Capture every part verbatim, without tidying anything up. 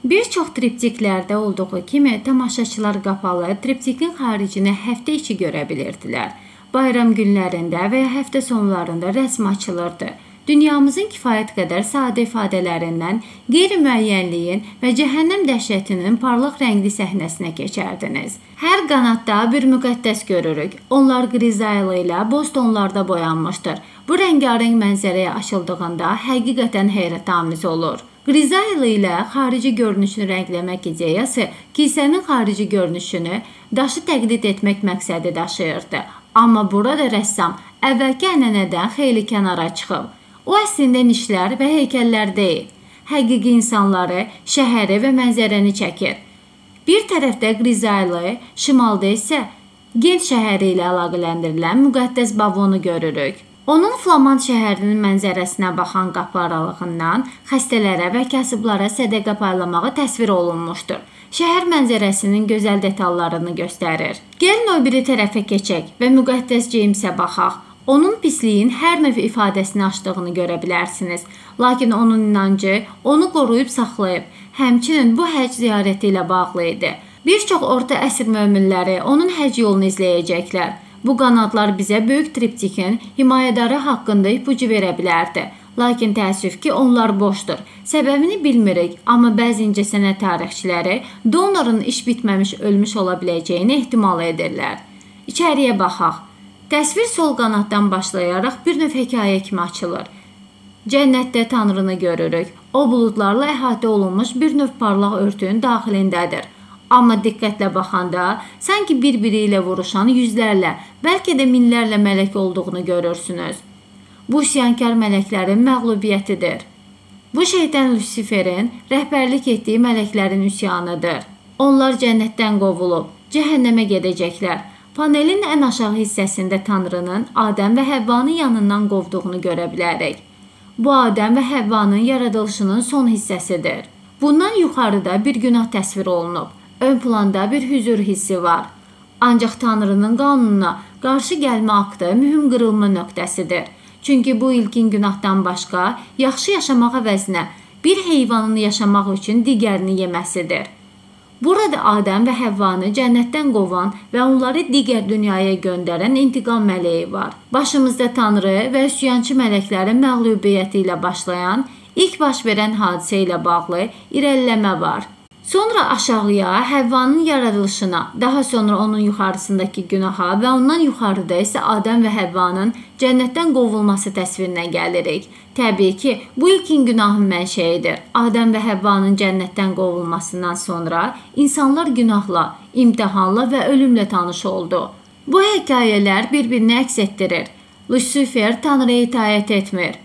Bir çox triptiklərdə olduğu kimi tamaşaçılar qapalı triptikin xaricinə həftə içi görə bilirdilər. Bayram günlərində və ya həftə sonlarında rəsm açılırdı. Dünyamızın kifayət qədər sadə ifadələrindən qeyri-müəyyənliyin və cəhənnəm dəhşətinin parlaq rəngli səhnəsinə keçərdiniz. Hər qanadda bir müqəddəs görürük. Onlar qrizaylı ilə boz tonlarda boyanmışdır. Bu rəngarəng mənzərəyə açıldığında həqiqətən heyrətamiz olur. Qrizaylı ilə xarici görünüşünü rəngləmək ideyası kilsənin xarici görünüşünü daşı təqlid etmək məqsədi daşıyırdı. Amma burada rəssam əvvəlki ənənədən xeyli kənara çıxıb. O əslində nişlər və heykəllər deyil, həqiqi insanları, şəhəri və mənzərəni çəkir. Bir tərəfdə Qrizaylı, şimalda isə Gent şəhəri ilə əlaqələndirilən müqəddəs Bavonu görürük. Onun Flamand şəhərinin mənzərəsinə baxan qapı aralığından xəstələrə və kasıblara sədəqə paylamağı təsvir olunmuşdur. Şəhər mənzərəsinin gözəl detallarını göstərir. Gəlin o biri tərəfə keçək və müqəddəs James'ə baxaq. Onun pisliyin hər növ ifadəsini açdığını görə bilərsiniz. Lakin onun inancı onu qoruyub saxlayıb. Həmçinin bu həcc ziyarəti ilə bağlı idi. Bir çox orta əsr möminləri onun həcc yolunu izləyəcəklər. Bu qanadlar bizə böyük triptikin himayədarı haqqında ipucu verə bilərdi. Lakin təəssüf ki, onlar boşdur. Səbəbini bilmirik, amma bəzi incəsənət tarixçiləri donorun iş bitməmiş ölmüş ola biləcəyini ehtimal edirlər. İçəriyə baxaq. Təsvir sol qanaddan başlayaraq bir növ hekayə kimi açılır. Cənnətdə Tanrını görürük. O buludlarla əhatə olunmuş bir növ parlaq örtüyün daxilindədir. Amma diqqətlə baxanda sanki bir-biri ilə vuruşan yüzlərlə, bəlkə də minlərlə mələk olduğunu görürsünüz. Bu üsyankar mələklərin məğlubiyyətidir. Bu şeytan Lusiferin rəhbərlik etdiyi mələklərin üsyanıdır. Onlar cənnətdən qovulub, cəhənnəmə gedəcəklər. Panelin ən aşağı hissəsində Tanrının Adəm və Həvvanın yanından qovduğunu görə bilərik. Bu Adəm və Həvvanın yaradılışının son hissəsidir. Bundan yuxarıda bir günah təsvir olunub. Ön planda bir hüzur hissi var. Ancaq Tanrının qanununa qarşı gəlmə aktı mühüm qırılma nöqtəsidir. Çünki bu ilkin günahdan başqa yaxşı yaşamaq əvəzinə bir heyvanın yaşamaq üçün digərini yeməsidir. Burada Adəm və Həvvanı cənnətdən qovan və onları digər dünyaya göndərən intiqam mələyi var. Başımızda Tanrı və üsyançı mələklərin məğlubiyyəti ilə başlayan, ilk baş verən hadisə ilə bağlı irəliləmə var. Sonra aşağıya Həvvanın yaradılışına, daha sonra onun yuxarısındakı günaha və ondan yuxarıda isə Adəm və Həvvanın cənnətdən qovulması təsvirinə gəlirik. Təbii ki, bu ilkin günahın mənşəyidir. Adəm və Həvvanın cənnətdən qovulmasından sonra insanlar günahla, imtihanla və ölümlə tanış oldu. Bu hekayələr bir-birini əks etdirir. Lusifer Tanrıya itaət etmir.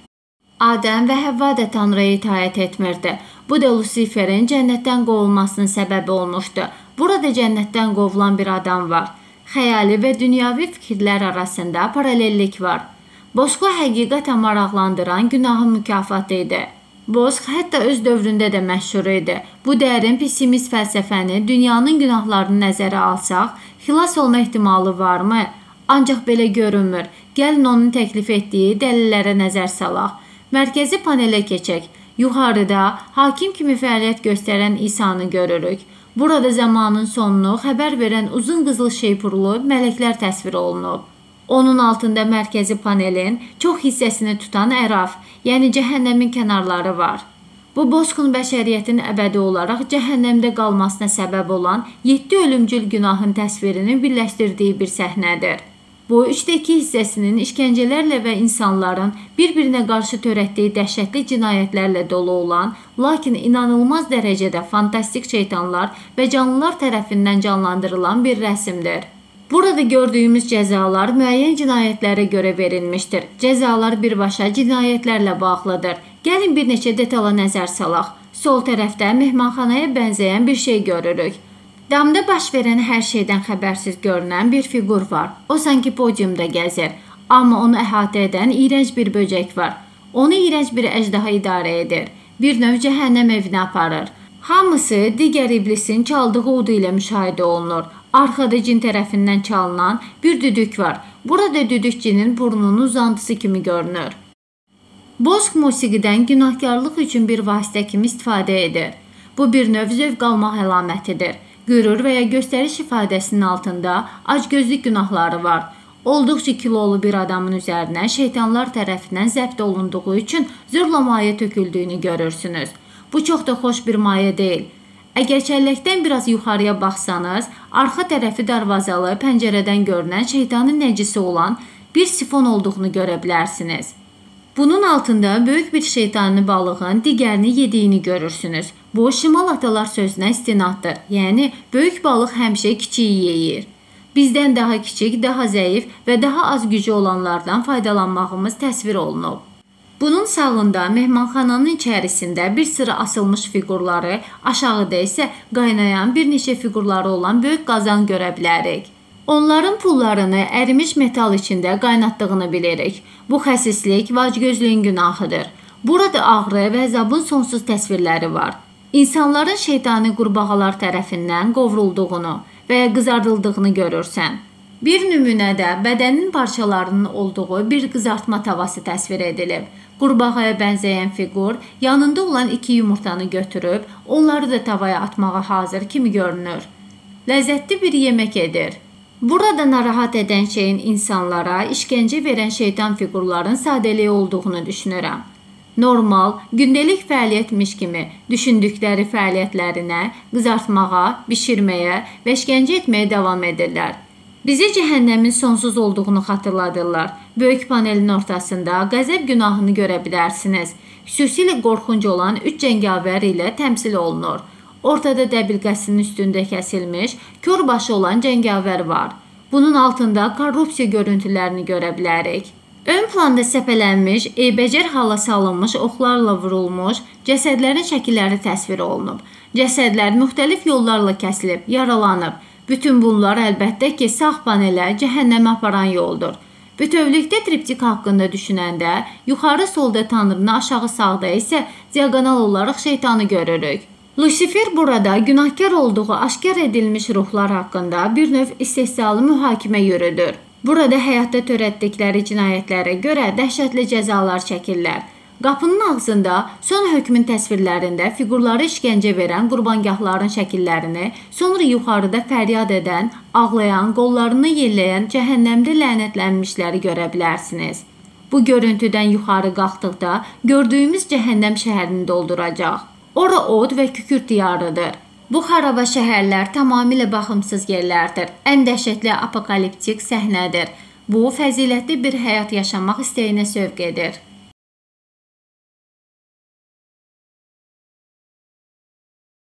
Adəm və Həvva da Tanrıya itaət etmirdi. Bu da Lusiferin cənnətdən qovulmasının səbəbi olmuşdu. Burada cənnətdən qovulan bir adam var. Xəyali və dünyavi fikirlər arasında paralellik var. Bosqu həqiqətən maraqlandıran günahın mükafatı idi. Bosq hətta öz dövründə də məşhur idi. Bu dərin pessimist fəlsəfəni dünyanın günahlarını nəzərə alsaq, xilas olma ehtimalı varmı? Ancaq belə görünmür. Gəlin onun təklif etdiyi dəlillərə nəzər salaq. Mərkəzi panelə keçək. Yuxarıda hakim kimi fəaliyyət göstərən İsanı görürük. Burada zamanın sonunu xəbər verən uzun qızıl şeypurlu mələklər təsvir olunub. Onun altında mərkəzi panelin çox hissəsini tutan əraf, yəni cəhənnəmin kənarları var. Bu bozqun bəşəriyyətin əbədi olaraq cəhənnəmdə qalmasına səbəb olan yeddi ölümcül günahın təsvirini birləşdirdiyi bir səhnədir. Bu, üçdə iki hissəsinin işgəncələrlə və insanların bir-birinə qarşı törətdiyi dəhşətli cinayətlərlə dolu olan, lakin inanılmaz dərəcədə fantastik şeytanlar və canlılar tərəfindən canlandırılan bir rəsmdir. Burada gördüyümüz cəzalar müəyyən cinayətlərə görə verilmişdir. Cəzalar birbaşa cinayətlərlə bağlıdır. Gəlin bir neçə detala nəzər salaq. Sol tərəfdə mehmanxanaya bənzəyən bir şey görürük. Damda baş verən hər şeydən xəbərsiz görünən bir fiqur var. O sanki podiumda gəzir. Amma onu əhatə edən iyrənc bir böcək var. Onu iyrənc bir əjdaha idarə edir. Bir növ cəhənnəm evinə aparır. Hamısı digər iblisin çaldığı udu ilə müşahidə olunur. Arxada cin tərəfindən çalınan bir düdük var. Burada düdük cinin burnunun uzantısı kimi görünür. Bozq musiqidən günahkarlıq üçün bir vasitə kimi istifadə edir. Bu bir növ zövq almaq əlamətidir. Qürur və ya göstəriş ifadəsinin altında acgözlük günahları var. Olduqca kilolu bir adamın üzərinə şeytanlar tərəfindən zəbt olunduğu üçün zorla maye töküldüyünü görürsünüz. Bu çox da xoş bir maye deyil. Əgər çəlləkdən biraz yuxarıya baxsanız, arxa tərəfi darvazalı pəncərədən görünən şeytanın nəcisi olan bir sifon olduğunu görə bilərsiniz. Bunun altında böyük bir şeytani balığın digərini yediyini görürsünüz. Bu, şimal atalar sözünə istinaddır. Yəni, böyük balıq həmişə kiçiyi yeyir. Bizdən daha kiçik, daha zəif və daha az gücü olanlardan faydalanmağımız təsvir olunub. Bunun sağında mehmanxananın içərisində bir sıra asılmış fiqurları, aşağıda isə qaynayan bir neçə fiqurları olan böyük qazan görə bilərik. Onların pullarını ərimiş metal içində qaynatdığını bilirik. Bu xəsislik və acgözlüyün günahıdır. Burada ağrı və əzabın sonsuz təsvirləri var. İnsanların şeytani qurbağalar tərəfindən qovrulduğunu və ya qızardıldığını görürsən. Bir nümunədə bədənin parçalarının olduğu bir qızartma tavası təsvir edilib. Qurbağaya bənzəyən fiqur yanında olan iki yumurtanı götürüb, onları da tavaya atmağa hazır kimi görünür. Ləzzətli bir yemək edir. Burada narahat edən şeyin insanlara işgəncə verən şeytan fiqurların sadəliyi olduğunu düşünürəm. Normal, gündəlik fəaliyyətmiş kimi düşündükləri fəaliyyətlərinə, qızartmağa, bişirməyə və işgəncə etməyə davam edirlər. Bizi cəhənnəmin sonsuz olduğunu xatırladırlar. Böyük panelin ortasında qəzəb günahını görə bilərsiniz. Xüsusilə qorxunc olan üç cəngavər ilə təmsil olunur. Ortada dəbilqəsinin üstündə kəsilmiş, kör başı olan cəngavər var. Bunun altında korrupsiya görüntülərini görə bilərik. Ön planda səpələnmiş, eybəcər hala salınmış, oxlarla vurulmuş cəsədlərin şəkilləri təsvir olunub. Cəsədlər müxtəlif yollarla kəsilib, yaralanıb. Bütün bunlar əlbəttə ki, sağ panelə cəhənnəmə aparan yoldur. Bütövlükdə triptik haqqında düşünəndə, yuxarı solda Tanrını, aşağı sağda isə diaqonal olaraq şeytanı görürük. Lusifer burada günahkar olduğu aşkar edilmiş ruhlar haqqında bir növ istehzalı mühakimə yürüdür. Burada həyatda törətdikləri cinayətlərə görə dəhşətli cəzalar çəkirlər. Qapının ağzında son hökmün təsvirlərində fiqurları işgəncə verən qurbangahların şəkillərini, sonra yuxarıda fəryad edən, ağlayan, qollarını yelləyən cəhənnəmdə lənətlənmişləri görə bilərsiniz. Bu görüntüdən yuxarı qalxdıqda gördüyümüz cəhənnəm şəhərini dolduracaq. Ora od və kükürt diyarıdır. Bu xaraba şəhərlər tamamilə baxımsız yerlərdir. Ən dəhşətli apokaliptik səhnədir. Bu, fəzilətli bir həyat yaşamaq istəyinə sövq edir.